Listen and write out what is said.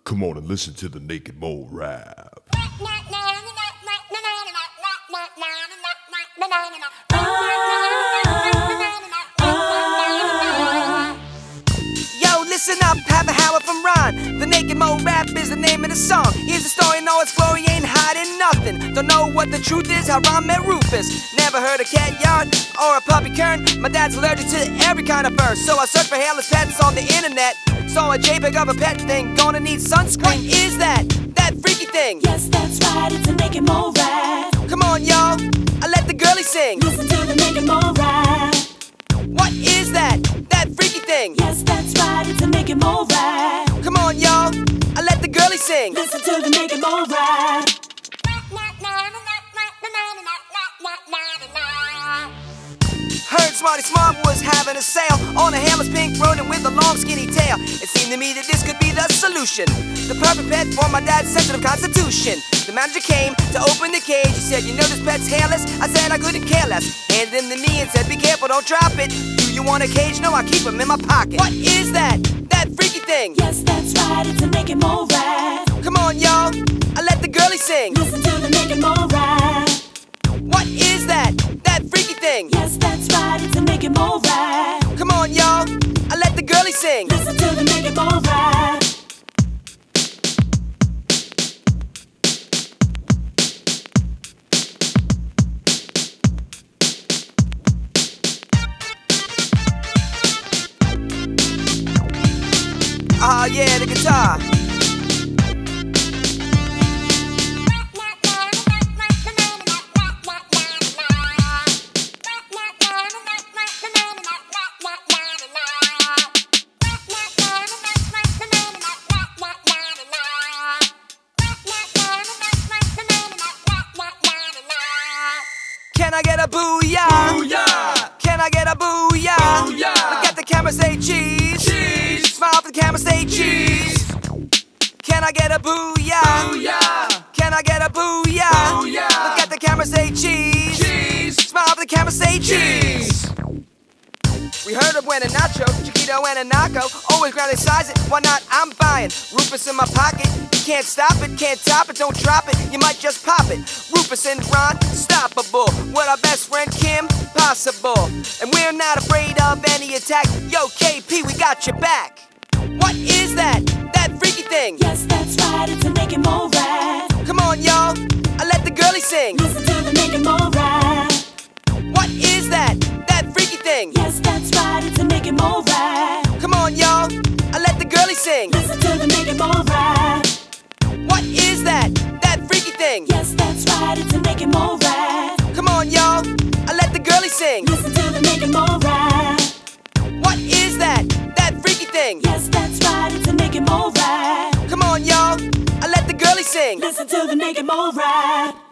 Come on and listen to the Naked Mole rap. Yo, listen up, Papa Howard from Ron. The Naked Mole rap is the name of the song. Here's the story in all its glory, ain't hiding nothing. Don't know what the truth is, how Ron met Rufus. Never heard a cat yard or a puppy kern. My dad's allergic to every kind of fur, so I searched for hairless pets on the internet. Saw a JPEG of a pet thing, gonna need sunscreen. What is that? That freaky thing? Yes, that's right, it's a Naked Mole rap. Come on, y'all, I let the girlie sing. Listen to the Naked Mole rap. What is that? That freaky thing? Yes, that's right, it's a Naked Mole rap. Come on, y'all, I let the girlie sing. Listen to the Naked Mole rap. Heard Smarty Smart was having a sale on a hairless pink rodent with a long skinny tail. It seemed to me that this could be the solution, the perfect pet for my dad's sensitive constitution. The manager came to open the cage. He said, "You know this pet's hairless?" I said I couldn't care less. Handed him to me and said, "Be careful, don't drop it. Do you want a cage? No, I keep him in my pocket." What is that? That freaky thing? Yes, that's right, it's a Naked Mole rap. Come on, y'all, I let the girlie sing. Listen to the Naked Mole rap. What is that? That freaky thing? Yes, that's right, it's a Naked Mole rap. Come on, y'all, I let the girlie sing. Listen to the Naked Mole rap. Ah, yeah, the guitar. Can I get a booyah? Booyah! Can I get a booyah? Booyah! Look at the camera, say cheese. Cheese! Smile for the camera, say cheese. Can I get a booyah? Booyah! Can I get a booyah? Booyah! Look at the camera, say cheese. Cheese! Smile for the camera, say cheese. We heard of Buen and Nacho, Chiquito and Anaco. Always grounded size it, why not? I'm buying. Rufus in my pocket, you can't stop it, can't top it, don't drop it, you might just pop it. Rufus and Ron, stoppable. With our best friend Kim, possible. And we're not afraid of any attack. Yo, KP, we got your back. What is that? That freaky thing? Yes, that's right, it's a Naked Mole rap. Come on, y'all, I let the girlie sing. Listen to the Naked Mole rap. What is that? That freaky thing? Yes, that's right, it's a Naked Mole rap. Come on, y'all, I let the girlie sing. Listen to the Naked Mole rap. What is that? That freaky thing? Yes, that's right, it's a Naked Mole rap. Come on, y'all, I let the girlie sing. Listen to the Naked Mole rap. What is that? That freaky thing? Yes, that's right, it's a Naked Mole rap. Come on, y'all, I let the girlie sing. Listen to the Naked Mole rap.